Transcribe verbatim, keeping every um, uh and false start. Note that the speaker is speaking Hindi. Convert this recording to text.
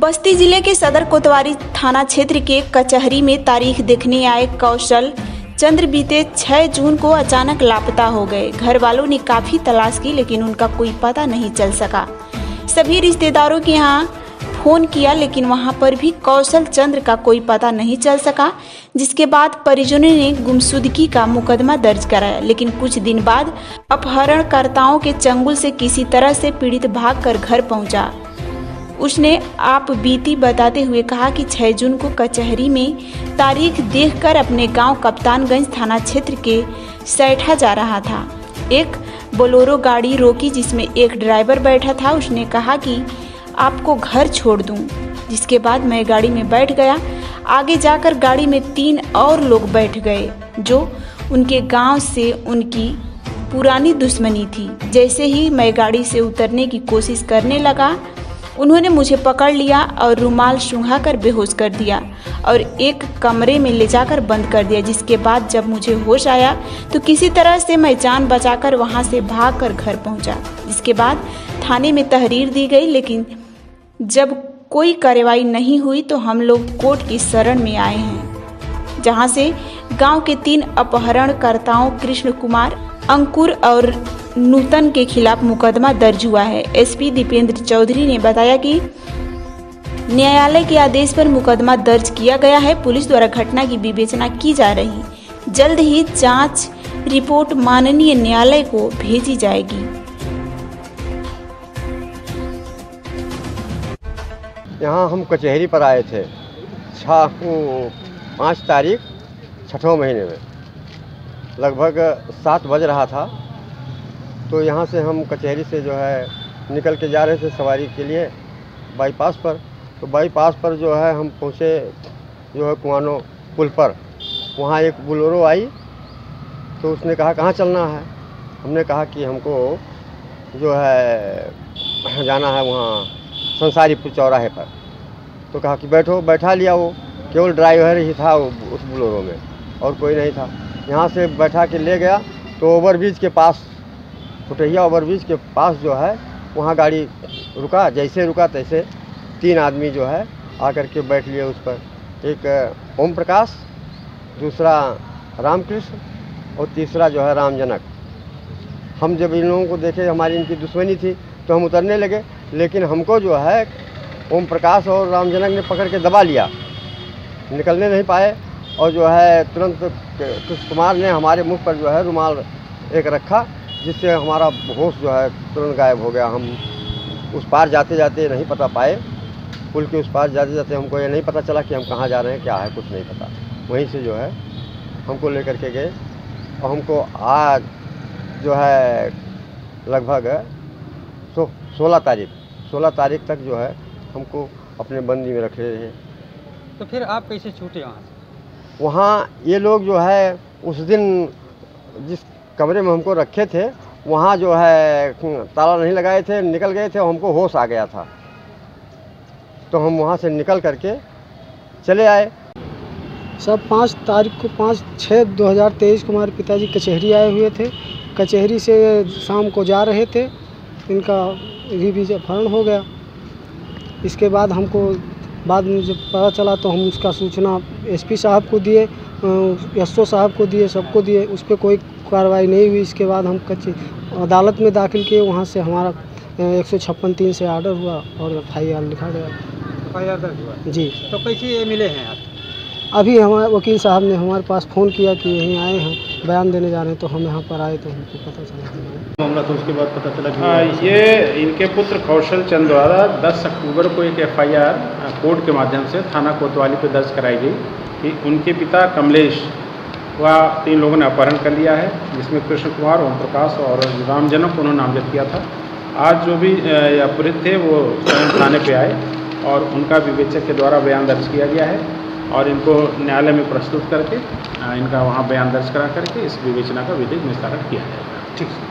बस्ती जिले के सदर कोतवाली थाना क्षेत्र के कचहरी में तारीख देखने आए कौशल चंद्र बीते छह जून को अचानक लापता हो गए। घर वालों ने काफी तलाश की लेकिन उनका कोई पता नहीं चल सका। सभी रिश्तेदारों के यहाँ फोन किया लेकिन वहां पर भी कौशल चंद्र का कोई पता नहीं चल सका, जिसके बाद परिजनों ने गुमशुदगी का मुकदमा दर्ज कराया। लेकिन कुछ दिन बाद अपहरणकर्ताओं के चंगुल से किसी तरह से पीड़ित भागकर घर पहुंचा। उसने आप बीती बताते हुए कहा कि छह जून को कचहरी में तारीख देखकर अपने गांव कप्तानगंज थाना क्षेत्र के सैठा जा रहा था। एक बोलेरो गाड़ी रोकी जिसमें एक ड्राइवर बैठा था। उसने कहा कि आपको घर छोड़ दूं, जिसके बाद मैं गाड़ी में बैठ गया। आगे जाकर गाड़ी में तीन और लोग बैठ गए जो उनके गांव से उनकी पुरानी दुश्मनी थी। जैसे ही मैं गाड़ी से उतरने की कोशिश करने लगा, उन्होंने मुझे पकड़ लिया और रुमाल सूंघाकर बेहोश कर दिया और एक कमरे में ले जाकर बंद कर दिया। जिसके बाद जब मुझे होश आया तो किसी तरह से मैं जान बचाकर वहां से भागकर घर पहुंचा। जिसके बाद थाने में तहरीर दी गई, लेकिन जब कोई कार्रवाई नहीं हुई तो हम लोग कोर्ट की शरण में आए हैं, जहां से गांव के तीन अपहरणकर्ताओं कृष्ण कुमार, अंकुर और नूतन के खिलाफ मुकदमा दर्ज हुआ है। एसपी दीपेंद्र चौधरी ने बताया कि न्यायालय के आदेश पर मुकदमा दर्ज किया गया है। पुलिस द्वारा घटना की विवेचना की जा रही। जल्द ही जांच रिपोर्ट माननीय न्यायालय को भेजी जाएगी। यहाँ हम कचहरी पर आए थे छः पाँच तारीख छठवें महीने में, लगभग सात बज रहा था। तो यहाँ से हम कचहरी से जो है निकल के जा रहे थे सवारी के लिए बाईपास पर। तो बाईपास पर जो है हम पहुँचे जो है कुआनो पुल पर। वहाँ एक बोलेरो आई तो उसने कहा कहाँ चलना है। हमने कहा कि हमको जो है जाना है वहाँ संसारीपुर चौराहे पर। तो कहा कि बैठो। बैठा लिया। वो केवल ड्राइवर ही था उस बोलेरो में और कोई नहीं था। यहाँ से बैठा के ले गया तो ओवरब्रिज के पास, फुटहिया ओवरब्रिज के पास जो है वहाँ गाड़ी रुका। जैसे रुका तैसे तीन आदमी जो है आकर के बैठ लिए उस पर। एक ओम प्रकाश, दूसरा रामकृष्ण और तीसरा जो है रामजनक। हम जब इन लोगों को देखे, हमारी इनकी दुश्मनी थी, तो हम उतरने लगे, लेकिन हमको जो है ओम प्रकाश और रामजनक ने पकड़ के दबा लिया। निकलने नहीं पाए और जो है तुरंत कृष्ण कुमार ने हमारे मुंह पर जो है रुमाल एक रखा, जिससे हमारा होश जो है तुरंत गायब हो गया। हम उस पार जाते जाते नहीं पता पाए, पुल के उस पार जाते जाते हमको ये नहीं पता चला कि हम कहाँ जा रहे हैं, क्या है, कुछ नहीं पता। वहीं से जो है हमको लेकर के गए और हमको आज जो है लगभग सो सोलह तारीख सोलह तारीख तक जो है हमको अपने बंदी में रखे रहे। तो फिर आप कैसे छूटे वहाँ से? वहाँ ये लोग जो है उस दिन जिस कमरे में हमको रखे थे वहाँ जो है ताला नहीं लगाए थे, निकल गए थे और हमको होश आ गया था। तो हम वहाँ से निकल करके चले आए। सब पाँच तारीख को पाँच छः दो हज़ार तेईस को हमारे पिताजी कचहरी आए हुए थे। कचहरी से शाम को जा रहे थे, इनका भी अपहरण हो गया। इसके बाद हमको बाद में जब पता चला तो हम उसका सूचना एसपी साहब को दिए, एसओ साहब को दिए, सबको दिए। उस पर कोई कार्रवाई नहीं हुई। इसके बाद हम कच्ची अदालत में दाखिल किए। वहाँ से हमारा एक सौ छप्पन तीन से आर्डर हुआ और एफ आई आर लिखा गया। एफ आई आर दर्ज हुआ जी। तो कैसे ये मिले हैं आप? अभी हमारे वकील साहब ने हमारे पास फ़ोन किया कि यहीं आए हैं, बयान देने जा रहे हैं, तो हम यहाँ पर आए तो हमको पता चला मामला। तो उसके बाद पता चला कि हाँ, ये इनके पुत्र कौशल चंद्र द्वारा दस अक्टूबर को एक एफ आई आर कोर्ट के माध्यम से थाना कोतवाली पर दर्ज कराई गई कि उनके पिता कमलेश व तीन लोगों ने अपहरण कर लिया है, जिसमें कृष्ण कुमार, ओम प्रकाश और रामजनक उन्होंने नामजद किया था। आज जो भी अपहृत थे वो स्वयं थाने पे आए और उनका विवेचक के द्वारा बयान दर्ज किया गया है और इनको न्यायालय में प्रस्तुत करके इनका वहाँ बयान दर्ज करा करके इस विवेचना का विधिक निस्तारण किया जाएगा। ठीक है।